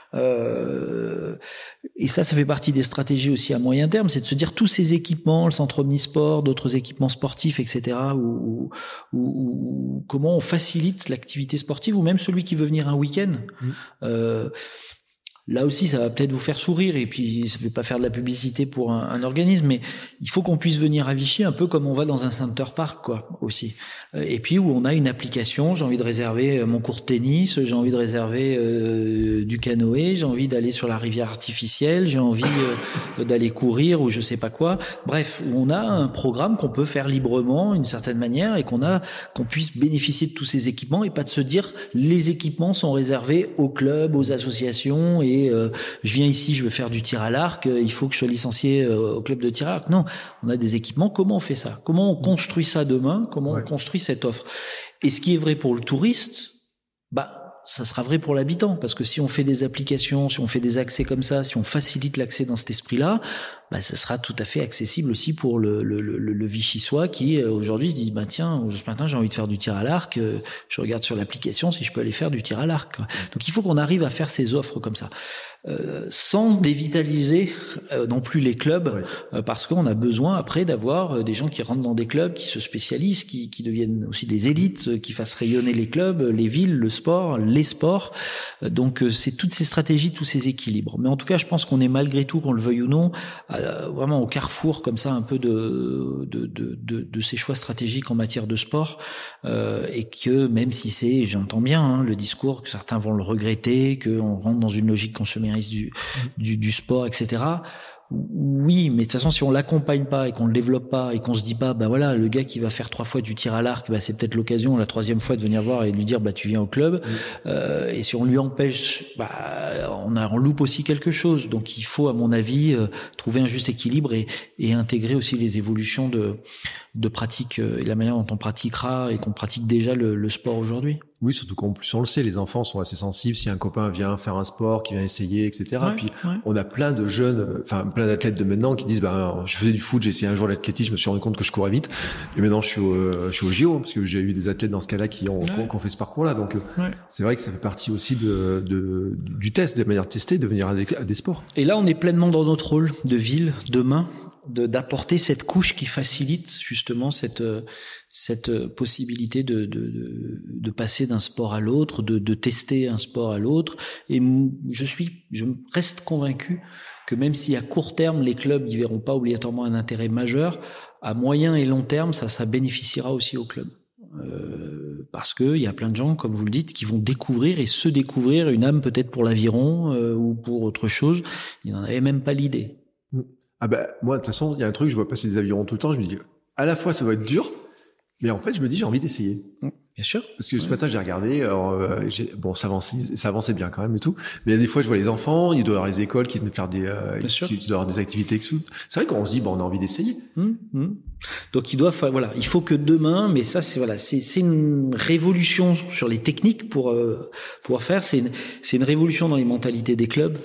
Et ça fait partie des stratégies aussi à moyen terme, c'est de se dire tous ces équipements, le centre omnisport, d'autres équipements sportifs, etc. ou comment on facilite l'activité sportive, ou même celui qui veut venir un week-end. Là aussi, ça va peut-être vous faire sourire, et puis ça ne fait pas faire de la publicité pour un organisme, mais il faut qu'on puisse venir à Vichy un peu comme on va dans un Center Park, quoi, aussi. Et puis où on a une application, j'ai envie de réserver mon court de tennis, j'ai envie de réserver du canoë, j'ai envie d'aller sur la rivière artificielle, j'ai envie d'aller courir ou je sais pas quoi. Bref, où on a un programme qu'on peut faire librement, d'une certaine manière, et qu'on puisse bénéficier de tous ces équipements, et pas de se dire les équipements sont réservés aux clubs, aux associations, et je viens ici, je veux faire du tir à l'arc, il faut que je sois licencié au club de tir à l'arc. Non, on a des équipements. Comment on fait ça? Comment on construit ça demain? Comment on construit cette offre? Et ce qui est vrai pour le touriste, ça sera vrai pour l'habitant, parce que si on fait des applications, si on fait des accès comme ça, si on facilite l'accès dans cet esprit-là, ça sera tout à fait accessible aussi pour le Vichysois qui aujourd'hui se dit tiens, ce matin j'ai envie de faire du tir à l'arc, je regarde sur l'application si je peux aller faire du tir à l'arc. Donc il faut qu'on arrive à faire ces offres comme ça. Sans dévitaliser non plus les clubs, parce qu'on a besoin après d'avoir des gens qui rentrent dans des clubs, qui se spécialisent, qui deviennent aussi des élites, qui fassent rayonner les clubs, les villes, le sport, les sports. Donc c'est toutes ces stratégies, tous ces équilibres. Mais en tout cas, je pense qu'on est malgré tout, qu'on le veuille ou non, vraiment au carrefour comme ça un peu de ces choix stratégiques en matière de sport, et que même si c'est, j'entends bien le discours, que certains vont le regretter, qu'on rentre dans une logique consumériste du sport, etc. Oui, mais de toute façon, si on l'accompagne pas et qu'on le développe pas et qu'on se dit pas, voilà, le gars qui va faire 3 fois du tir à l'arc, c'est peut-être l'occasion, la 3e fois, de venir voir et de lui dire, tu viens au club. Et si on lui empêche, on loupe aussi quelque chose. Donc, il faut, à mon avis, trouver un juste équilibre et intégrer aussi les évolutions de pratique et la manière dont on pratiquera et qu'on pratique déjà le sport aujourd'hui. Oui, surtout qu'en plus on le sait, les enfants sont assez sensibles. Si un copain vient faire un sport, qui vient essayer, etc. Puis on a plein de jeunes, plein d'athlètes de maintenant qui disent je faisais du foot, j'ai essayé un jour l'athlétisme, je me suis rendu compte que je courais vite, et maintenant je suis au JO, parce que j'ai eu des athlètes dans ce cas-là qui ont fait ce parcours-là. Donc c'est vrai que ça fait partie aussi du test, des manières de tester, de venir à des sports. Et là, on est pleinement dans notre rôle de ville demain, d'apporter cette couche qui facilite justement cette possibilité de passer d'un sport à l'autre, de tester un sport à l'autre. Et je reste convaincu que même si à court terme les clubs n'y verront pas obligatoirement un intérêt majeur, à moyen et long terme ça bénéficiera aussi aux clubs. Parce que il y a plein de gens, comme vous le dites, qui vont découvrir et se découvrir une âme peut-être pour l'aviron ou pour autre chose. Ils n'en avaient même pas l'idée. Moi, de toute façon, il y a un truc, je vois passer des avirons tout le temps, je me dis, à la fois, ça va être dur, mais en fait, je me dis, j'ai envie d'essayer. Bien sûr. Parce que ce matin, j'ai regardé, ça avançait bien quand même et tout, mais il y a des fois, je vois les enfants, il doit y avoir les écoles qui viennent faire qui doivent avoir des activités. C'est vrai qu'on se dit, on a envie d'essayer. Donc il faut que demain, mais ça c'est une révolution sur les techniques pour pouvoir faire. C'est une révolution dans les mentalités des clubs,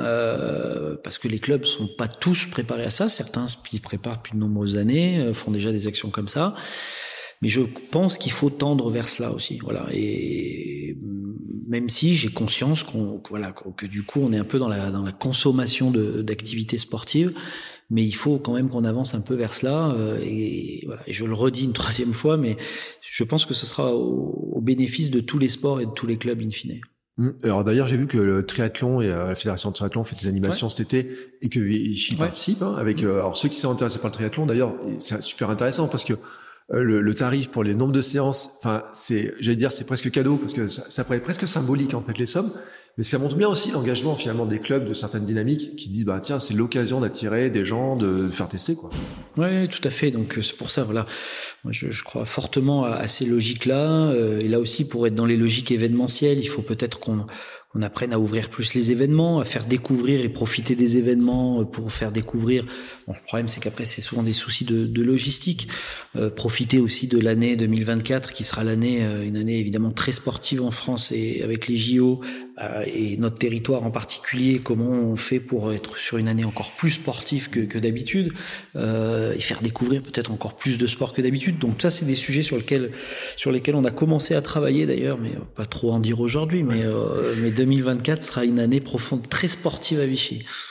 parce que les clubs sont pas tous préparés à ça. Certains s'y préparent depuis de nombreuses années, font déjà des actions comme ça. Mais je pense qu'il faut tendre vers cela aussi, voilà. Et même si j'ai conscience que du coup on est un peu dans la consommation d'activités sportives, mais il faut quand même qu'on avance un peu vers cela. Et je le redis une 3e fois, mais je pense que ce sera au bénéfice de tous les sports et de tous les clubs in fine. Alors d'ailleurs, j'ai vu que le triathlon et la fédération de triathlon fait des animations cet été et que Vichy participe avec. Alors ceux qui sont intéressés par le triathlon, d'ailleurs, c'est super intéressant parce que le tarif pour les nombres de séances, c'est presque cadeau parce que ça paraît presque symbolique en fait les sommes, mais ça montre bien aussi l'engagement finalement des clubs de certaines dynamiques qui disent tiens, c'est l'occasion d'attirer des gens, de faire tester quoi. Ouais, tout à fait. Donc c'est pour ça moi je crois fortement à ces logiques-là, et là aussi pour être dans les logiques événementielles, il faut peut-être qu'on apprenne à ouvrir plus les événements, à faire découvrir et profiter des événements pour faire découvrir. Le problème, c'est qu'après, c'est souvent des soucis de logistique. Profiter aussi de l'année 2024, qui sera une année évidemment très sportive en France et avec les JO, et notre territoire en particulier, comment on fait pour être sur une année encore plus sportive que d'habitude, et faire découvrir peut-être encore plus de sport que d'habitude. Donc ça, c'est des sujets sur lesquels on a commencé à travailler d'ailleurs, mais pas trop en dire aujourd'hui, mais 2024 sera une année profonde, très sportive à Vichy.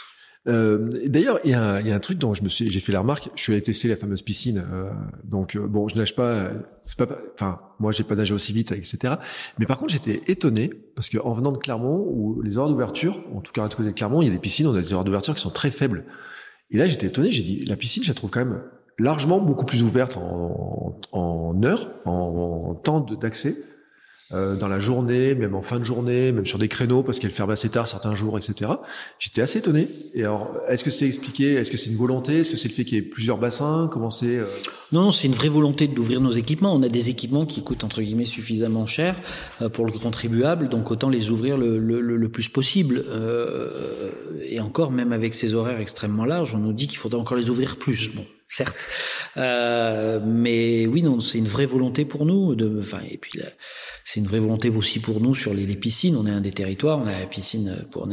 D'ailleurs, il y a un truc dont j'ai fait la remarque. Je suis allé tester la fameuse piscine. Bon, je nage pas. Enfin, moi, j'ai pas nagé aussi vite, etc. Mais par contre, j'étais étonné parce que en venant de Clermont, où les horaires d'ouverture, en tout cas à côté de Clermont, il y a des piscines, on a des horaires d'ouverture qui sont très faibles. Et là, j'étais étonné. J'ai dit, la piscine, je la trouve quand même largement beaucoup plus ouverte en heures, en temps d'accès. Dans la journée, même en fin de journée, même sur des créneaux parce qu'elle ferme assez tard certains jours, etc. J'étais assez étonné. Et alors, est-ce que c'est expliqué? Est-ce que c'est une volonté? Est-ce que c'est le fait qu'il y ait plusieurs bassins? Comment c'est Non, c'est une vraie volonté d'ouvrir nos équipements. On a des équipements qui coûtent entre guillemets suffisamment cher pour le contribuable, donc autant les ouvrir le plus possible. Et encore, même avec ces horaires extrêmement larges, on nous dit qu'il faudrait encore les ouvrir plus. Bon, certes, mais oui, non, c'est une vraie volonté pour nous. Et puis c'est une vraie volonté aussi pour nous sur les piscines. On est un des territoires, on a la piscine pour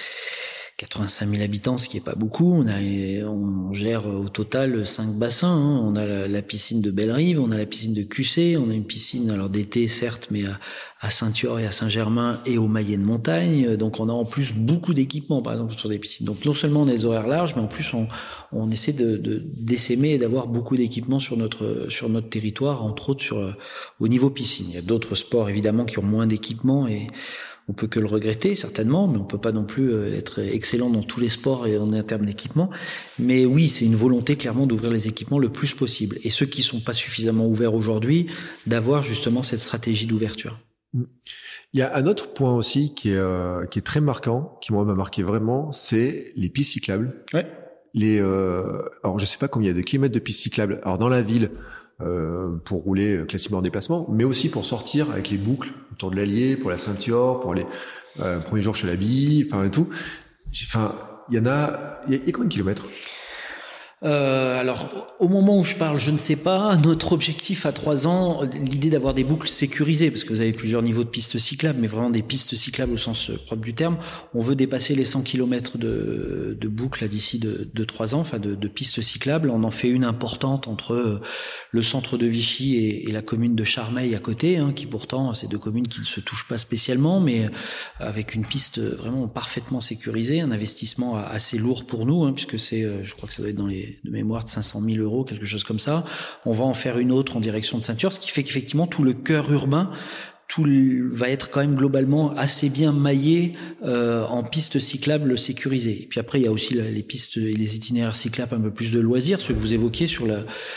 85 000 habitants, ce qui est pas beaucoup. On gère au total 5 bassins. Hein. On a la piscine de Bellerive, on a la piscine de QC, on a une piscine alors d'été certes, mais à Saint-Thior et à Saint-Germain et au Maillet de Montagne. Donc on a en plus beaucoup d'équipements, par exemple sur des piscines. Donc non seulement on a des horaires larges, mais en plus on essaie d'essaimer et d'avoir beaucoup d'équipements sur notre territoire, entre autres au niveau piscine. Il y a d'autres sports évidemment qui ont moins d'équipements et on peut que le regretter, certainement, mais on peut pas non plus être excellent dans tous les sports et en termes d'équipement. Mais oui, c'est une volonté clairement d'ouvrir les équipements le plus possible. Et ceux qui sont pas suffisamment ouverts aujourd'hui, d'avoir justement cette stratégie d'ouverture. Il y a un autre point aussi qui est très marquant, qui moi m'a marqué vraiment, c'est les pistes cyclables. Ouais. Alors je sais pas combien il y a de kilomètres de pistes cyclables. Alors dans la ville, pour rouler classiquement en déplacement, mais aussi pour sortir avec les boucles autour de l'Allier, pour la Saint-Thior, pour les premiers jours chez la Bille, enfin et tout. Enfin, il y a combien de kilomètres? Alors, au moment où je parle, je ne sais pas. Notre objectif à 3 ans, l'idée d'avoir des boucles sécurisées, parce que vous avez plusieurs niveaux de pistes cyclables, mais vraiment des pistes cyclables au sens propre du terme. On veut dépasser les 100 km de boucles d'ici de 3 ans, enfin de pistes cyclables. On en fait une importante entre le centre de Vichy et la commune de Charmeil à côté, hein, qui pourtant, c'est 2 communes qui ne se touchent pas spécialement, mais avec une piste vraiment parfaitement sécurisée, un investissement assez lourd pour nous, hein, puisque je crois que ça doit être dans les de mémoire de 500 000 euros, quelque chose comme ça. On va en faire une autre en direction de Saint-Thior, ce qui fait qu'effectivement tout le cœur urbain va être quand même globalement assez bien maillé en pistes cyclables sécurisées. Et puis après, il y a aussi les pistes et les itinéraires cyclables un peu plus de loisirs, ceux que vous évoquiez sur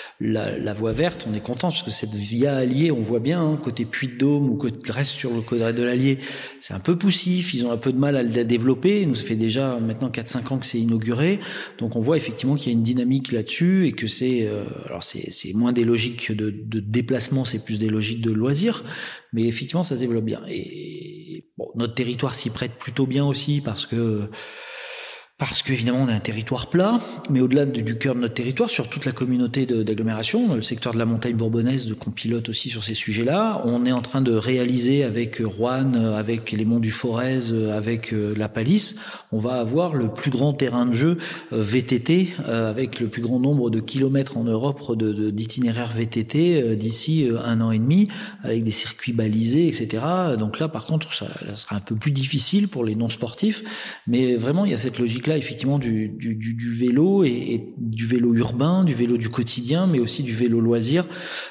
la voie verte. On est content parce que cette via Allier, on voit bien, hein, côté Puy-de-Dôme ou reste sur le côté de l'Allier, c'est un peu poussif, ils ont un peu de mal à le développer. Nous, ça fait déjà maintenant 4-5 ans que c'est inauguré. Donc on voit effectivement qu'il y a une dynamique là-dessus et que c'est moins des logiques de déplacement, c'est plus des logiques de loisirs. Mais effectivement, ça se développe bien. Et bon, notre territoire s'y prête plutôt bien aussi parce que évidemment on a un territoire plat, mais au-delà du cœur de notre territoire, sur toute la communauté d'agglomération, le secteur de la montagne bourbonnaise qu'on pilote aussi sur ces sujets-là, on est en train de réaliser avec Roanne, avec les monts du Forez, avec la Palisse, on va avoir le plus grand terrain de jeu VTT, avec le plus grand nombre de kilomètres en Europe d'itinéraires VTT d'ici 1 an et demi, avec des circuits balisés, etc. Donc là, par contre, ça sera un peu plus difficile pour les non-sportifs, mais vraiment, il y a cette logique-là, effectivement, du vélo et du vélo urbain, du vélo du quotidien, mais aussi du vélo loisir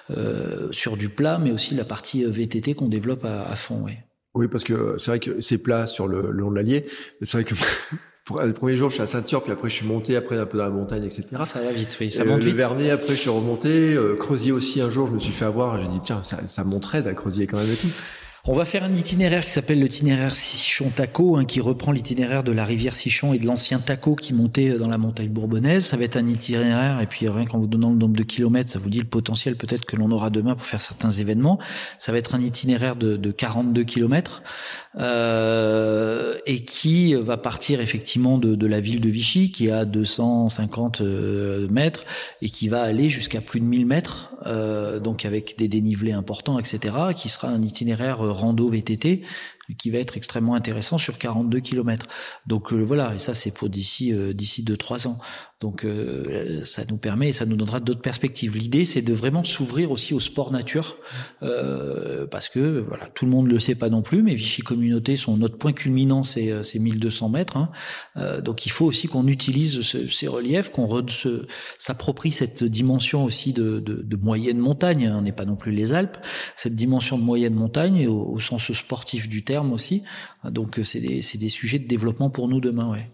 sur du plat, mais aussi la partie VTT qu'on développe à fond. Ouais. Oui, parce que c'est vrai que c'est plat sur le long de l'Allier, mais c'est vrai que pour le premier jour, je suis à Saint-Thior, puis après je suis monté, après un peu dans la montagne, etc. Ça va vite, oui, ça monte vite. Le Vernet, après je suis remonté, Creusier aussi, un jour je me suis fait avoir, j'ai dit tiens, ça monterait à Creusier quand même et tout. On va faire un itinéraire qui s'appelle l'itinéraire Sichon-Taco, hein, qui reprend l'itinéraire de la rivière Sichon et de l'ancien Taco qui montait dans la montagne bourbonnaise. Ça va être un itinéraire, et puis rien qu'en vous donnant le nombre de kilomètres, ça vous dit le potentiel peut-être que l'on aura demain pour faire certains événements. Ça va être un itinéraire de 42 kilomètres, et qui va partir effectivement de la ville de Vichy, qui est à 250 mètres, et qui va aller jusqu'à plus de 1000 mètres, donc avec des dénivelés importants, etc., qui sera un itinéraire rando VTT, qui va être extrêmement intéressant sur 42 kilomètres. Donc voilà, et ça c'est pour d'ici 2-3 ans. Donc ça nous permet et ça nous donnera d'autres perspectives. L'idée c'est de vraiment s'ouvrir aussi au sport nature, parce que voilà, tout le monde le sait pas non plus, mais Vichy Communauté, notre point culminant c'est 1200 mètres. Donc il faut aussi qu'on utilise ces reliefs, qu'on s'approprie cette dimension aussi de moyenne montagne. On n'est pas non plus les Alpes, cette dimension de moyenne montagne au sens sportif du terme aussi. Donc c'est des sujets de développement pour nous demain, ouais.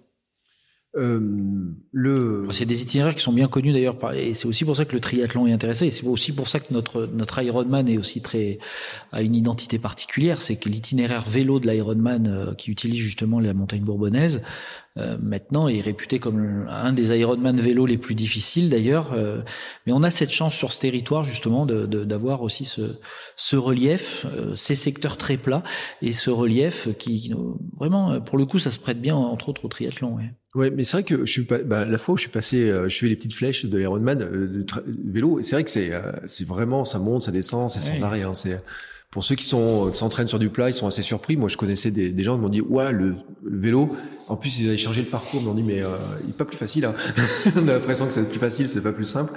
C'est des itinéraires qui sont bien connus d'ailleurs, et c'est aussi pour ça que le triathlon est intéressé, et c'est aussi pour ça que notre Ironman est aussi a une identité particulière, c'est que l'itinéraire vélo de l'Ironman qui utilise justement la montagne bourbonnaise maintenant est réputé comme un des Ironman vélo les plus difficiles d'ailleurs, mais on a cette chance sur ce territoire justement d'avoir aussi ce relief, ces secteurs très plats et ce relief qui vraiment pour le coup ça se prête bien entre autres au triathlon. Ouais. Ouais, mais c'est vrai que la fois où je suis passé, je fais les petites flèches de l'Ironman vélo, et c'est vrai que c'est vraiment, ça monte, ça descend, c'est sans arrêt. C'est pour ceux qui s'entraînent sur du plat, ils sont assez surpris. Moi, je connaissais des gens qui m'ont dit, ouais, le vélo. En plus, ils avaient chargé le parcours, ils m'ont dit, mais il est pas plus facile. Hein. On a l'impression que c'est plus facile, c'est pas plus simple.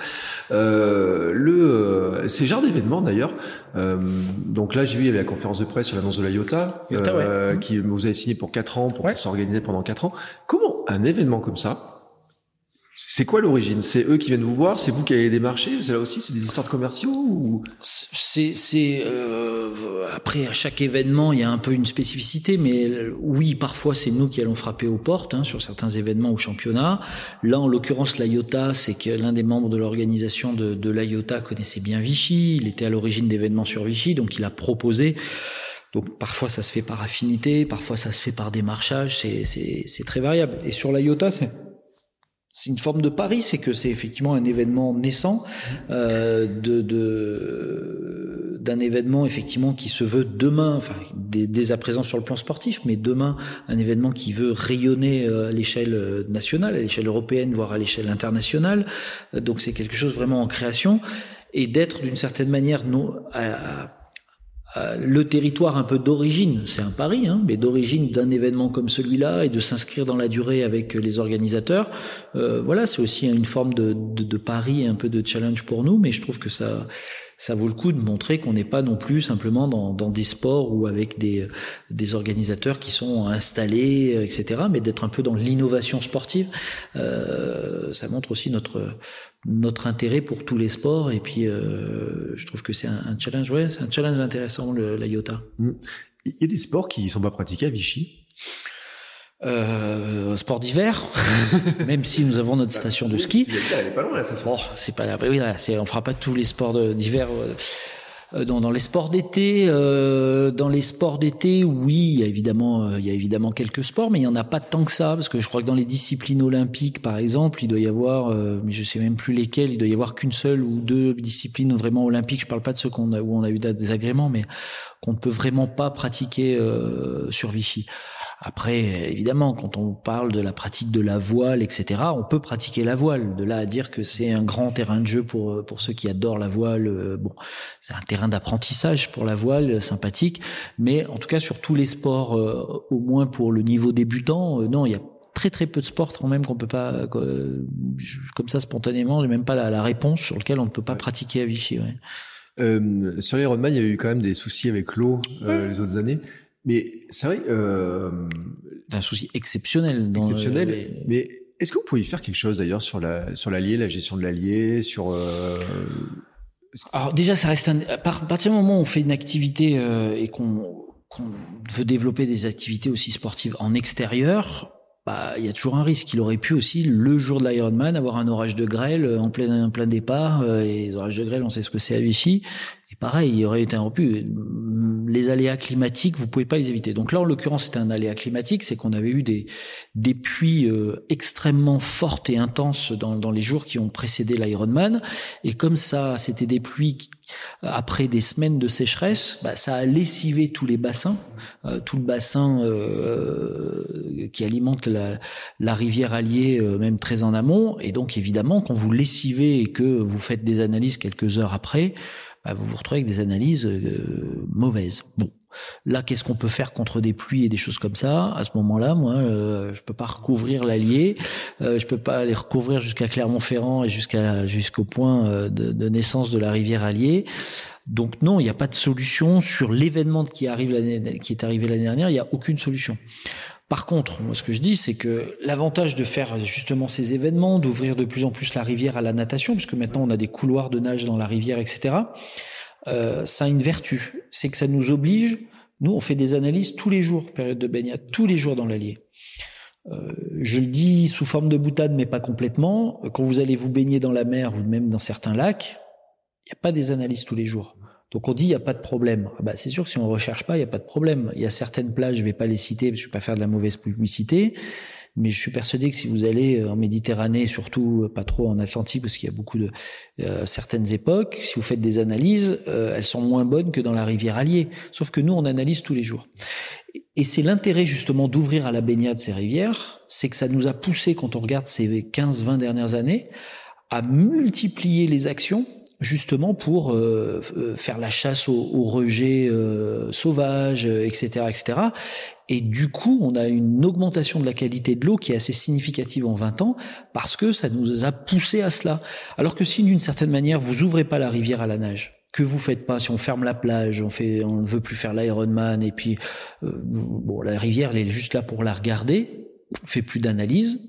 Ces genres d'événements d'ailleurs. Donc là, j'ai vu il y avait la conférence de presse sur l'annonce de la IOTA, qui vous avez signé pour 4 ans, pour que ça soit organisé pendant 4 ans. Comment un événement comme ça? C'est quoi l'origine? C'est eux qui viennent vous voir? C'est vous qui avez démarché? C'est là aussi, c'est des histoires de commerciaux ou... Après, à chaque événement, il y a un peu une spécificité, mais oui, parfois, c'est nous qui allons frapper aux portes, sur certains événements ou championnats. Là, en l'occurrence, l'IOTA, c'est que l'un des membres de l'organisation de l'IOTA connaissait bien Vichy. Il était à l'origine d'événements sur Vichy, donc il a proposé. Donc parfois ça se fait par affinité, parfois ça se fait par démarchage, c'est très variable. Et sur l'IOTA, c'est une forme de pari, c'est que c'est effectivement un événement naissant, d'un événement effectivement qui se veut demain, enfin dès à présent sur le plan sportif, mais demain un événement qui veut rayonner à l'échelle nationale, à l'échelle européenne, voire à l'échelle internationale. Donc c'est quelque chose vraiment en création, et d'être d'une certaine manière le territoire un peu d'origine, c'est un pari, mais d'origine d'un événement comme celui-là, et de s'inscrire dans la durée avec les organisateurs, voilà, c'est aussi une forme de pari, un peu de challenge pour nous, mais je trouve que ça vaut le coup de montrer qu'on n'est pas non plus simplement dans des sports ou avec des organisateurs qui sont installés, etc., mais d'être un peu dans l'innovation sportive. Ça montre aussi notre intérêt pour tous les sports, et puis je trouve que c'est un challenge, c'est un challenge intéressant, la IOTA. Il y a des sports qui sont pas pratiqués à Vichy? Sport d'hiver, même si nous avons notre station de ski. Elle est pas loin, la station. Oh, c'est pas, oui, là, on fera pas tous les sports d'hiver. Dans les sports d'été, oui, il y a évidemment quelques sports, mais il y en a pas tant que ça, parce que je crois que dans les disciplines olympiques, par exemple, il doit y avoir, mais je sais même plus lesquelles, il doit y avoir qu'une seule ou deux disciplines vraiment olympiques. Je parle pas de ceux où on a eu des agréments, mais qu'on ne peut vraiment pas pratiquer sur Vichy. Après, évidemment, quand on parle de la pratique de la voile, etc., on peut pratiquer la voile. De là à dire que c'est un grand terrain de jeu pour ceux qui adorent la voile, bon, c'est un terrain d'apprentissage pour la voile, sympathique. Mais en tout cas, sur tous les sports, au moins pour le niveau débutant, non, il y a très très peu de sports quand même qu'on peut pas, comme ça spontanément, j'ai même pas la réponse sur lequel on ne peut pas pratiquer à Vichy. Ouais. Sur l'Ironman, il y a eu quand même des soucis avec l'eau les autres années. Mais c'est vrai, un souci exceptionnel. Mais est-ce que vous pouvez faire quelque chose d'ailleurs sur l'Allier, la gestion de l'Allier, sur Alors déjà, ça reste à partir du moment où on fait une activité et qu'on veut développer des activités aussi sportives en extérieur, il y a toujours un risque. Il aurait pu aussi, le jour de l'Ironman, avoir un orage de grêle en plein départ. Et les orages de grêle, on sait ce que c'est à Vichy. Et pareil, il aurait été interrompu. Les aléas climatiques, vous pouvez pas les éviter. Donc là, en l'occurrence, c'était un aléa climatique, c'est qu'on avait eu des pluies extrêmement fortes et intenses dans les jours qui ont précédé l'Ironman. Et comme ça, c'était des pluies après des semaines de sécheresse, ça a lessivé tous les bassins, tout le bassin qui alimente la rivière Allier, même très en amont. Et donc, évidemment, quand vous lessivez et que vous faites des analyses quelques heures après, vous vous retrouvez avec des analyses mauvaises. Bon, là, qu'est-ce qu'on peut faire contre des pluies et des choses comme ça? À ce moment-là, moi, je peux pas recouvrir l'Allier, je peux pas aller recouvrir jusqu'à Clermont-Ferrand et jusqu'au point de naissance de la rivière Allier. Donc non, il n'y a pas de solution sur l'événement qui est arrivé l'année dernière. Il n'y a aucune solution. Par contre, moi, ce que je dis, c'est que l'avantage de faire justement ces événements, d'ouvrir de plus en plus la rivière à la natation, puisque maintenant on a des couloirs de nage dans la rivière, etc., ça a une vertu. C'est que ça nous oblige, nous, on fait des analyses tous les jours, période de baignade, tous les jours dans l'Allier. Je le dis sous forme de boutade, mais pas complètement. Quand vous allez vous baigner dans la mer ou même dans certains lacs, il n'y a pas des analyses tous les jours. Donc on dit il n'y a pas de problème. C'est sûr que si on ne recherche pas, il n'y a pas de problème. Il y a certaines plages, je ne vais pas les citer parce que je ne vais pas faire de la mauvaise publicité, mais je suis persuadé que si vous allez en Méditerranée, surtout pas trop en Atlantique parce qu'il y a beaucoup de certaines époques, si vous faites des analyses, elles sont moins bonnes que dans la rivière Allier. Sauf que nous, on analyse tous les jours. Et c'est l'intérêt justement d'ouvrir à la baignade ces rivières, c'est que ça nous a poussé, quand on regarde ces 15-20 dernières années, à multiplier les actions justement pour faire la chasse aux rejets sauvages, etc., etc. Et du coup, on a une augmentation de la qualité de l'eau qui est assez significative en 20 ans parce que ça nous a poussé à cela. Alors que si d'une certaine manière, vous ouvrez pas la rivière à la nage, que vous faites pas, si on ferme la plage, on ne veut plus faire l'Ironman et puis la rivière elle est juste là pour la regarder, on fait plus d'analyse.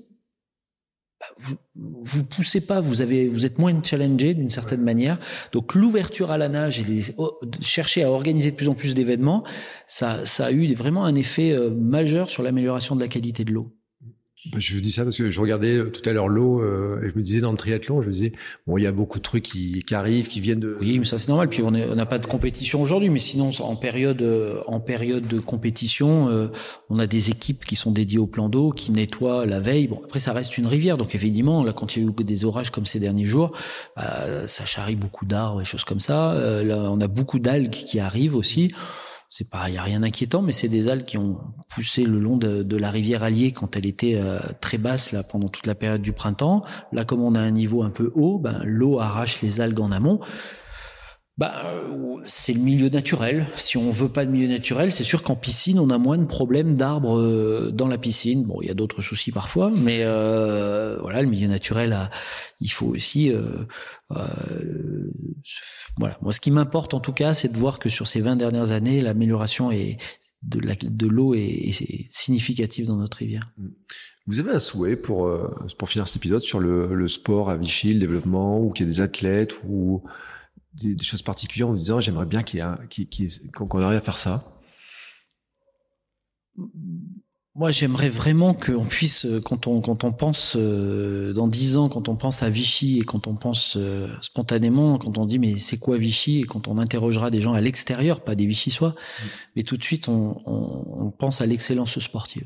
Vous poussez pas, vous êtes moins challengé d'une certaine manière. Donc l'ouverture à la nage et chercher à organiser de plus en plus d'événements, ça a eu vraiment un effet majeur sur l'amélioration de la qualité de l'eau. Je dis ça parce que je regardais tout à l'heure l'eau et je me disais dans le triathlon, je me disais il y a beaucoup de trucs qui arrivent, qui viennent de... Oui, mais ça c'est normal. Puis on n'a pas de compétition aujourd'hui, mais sinon en période de compétition, on a des équipes qui sont dédiées au plan d'eau, qui nettoient la veille. Bon, après ça reste une rivière, donc évidemment là quand il y a eu des orages comme ces derniers jours, ça charrie beaucoup d'arbres et choses comme ça. Là on a beaucoup d'algues qui arrivent aussi. Il y a rien d'inquiétant, mais c'est des algues qui ont poussé le long de la rivière Allier quand elle était très basse là pendant toute la période du printemps. Là, comme on a un niveau un peu haut, l'eau arrache les algues en amont. C'est le milieu naturel. Si on veut pas de milieu naturel, c'est sûr qu'en piscine, on a moins de problèmes d'arbres dans la piscine. Bon, il y a d'autres soucis parfois, mais le milieu naturel, il faut aussi... Moi, ce qui m'importe en tout cas, c'est de voir que sur ces 20 dernières années, l'amélioration de l'eau est significative dans notre rivière. Vous avez un souhait pour finir cet épisode sur le sport à Vichy, le développement, ou qu'il y ait des athlètes ou des choses particulières en vous disant j'aimerais bien qu'on arrive à faire ça? Moi, j'aimerais vraiment qu'on puisse, quand on pense dans 10 ans, quand on pense à Vichy et quand on pense spontanément, quand on dit mais c'est quoi Vichy, et quand on interrogera des gens à l'extérieur, pas des Vichysois, mais tout de suite on pense à l'excellence sportive.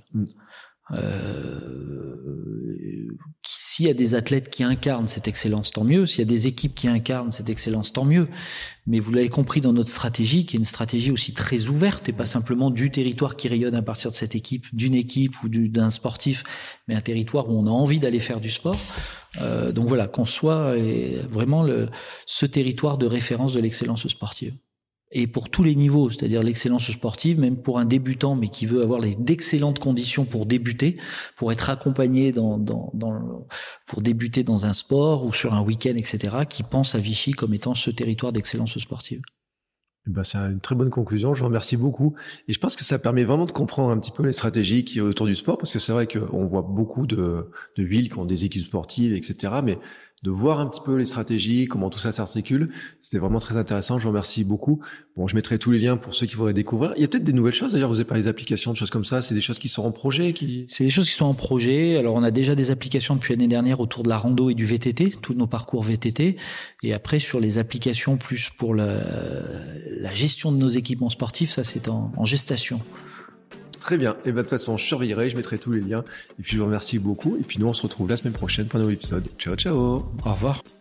S'il y a des athlètes qui incarnent cette excellence, tant mieux. S'il y a des équipes qui incarnent cette excellence, tant mieux. Mais vous l'avez compris dans notre stratégie, qui est une stratégie aussi très ouverte et pas simplement du territoire qui rayonne à partir de cette équipe, d'une équipe ou d'un sportif, mais un territoire où on a envie d'aller faire du sport. Donc voilà, qu'on soit vraiment ce territoire de référence de l'excellence sportive. Et pour tous les niveaux, c'est-à-dire l'excellence sportive, même pour un débutant, mais qui veut avoir d'excellentes conditions pour débuter, pour être accompagné pour débuter dans un sport ou sur un week-end, etc., qui pense à Vichy comme étant ce territoire d'excellence sportive. C'est une très bonne conclusion. Je vous remercie beaucoup. Et je pense que ça permet vraiment de comprendre un petit peu les stratégies qui sont autour du sport, parce que c'est vrai qu'on voit beaucoup de villes qui ont des équipes sportives, etc., mais de voir un petit peu les stratégies, comment tout ça s'articule. C'était vraiment très intéressant. Je vous remercie beaucoup. Bon, je mettrai tous les liens pour ceux qui voudraient découvrir. Il y a peut-être des nouvelles choses. D'ailleurs, vous avez parlé des applications, de choses comme ça. C'est des choses qui sont en projet, C'est des choses qui sont en projet. Alors, on a déjà des applications depuis l'année dernière autour de la rando et du VTT, tous nos parcours VTT. Et après, sur les applications plus pour la gestion de nos équipements sportifs, ça, c'est en gestation. Très bien. Et de toute façon, je surveillerai, je mettrai tous les liens. Et puis, je vous remercie beaucoup. Et puis, nous, on se retrouve la semaine prochaine pour un nouvel épisode. Ciao, ciao. Au revoir.